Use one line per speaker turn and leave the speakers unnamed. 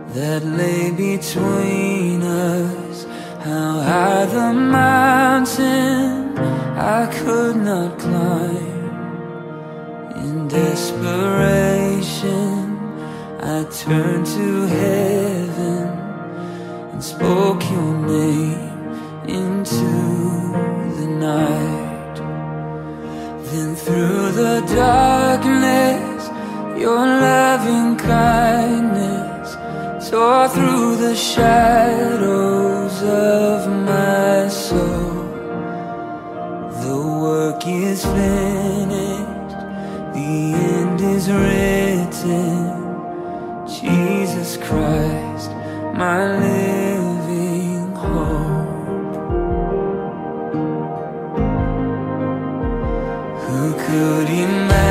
that lay between us. How high the mountain I could not climb. In desperation I turned to heaven and spoke your name into the night. Then through the darkness your loving kindness tore through the shadows of my soul. The work is finished, the end is written. Jesus Christ, my living hope. Who could imagine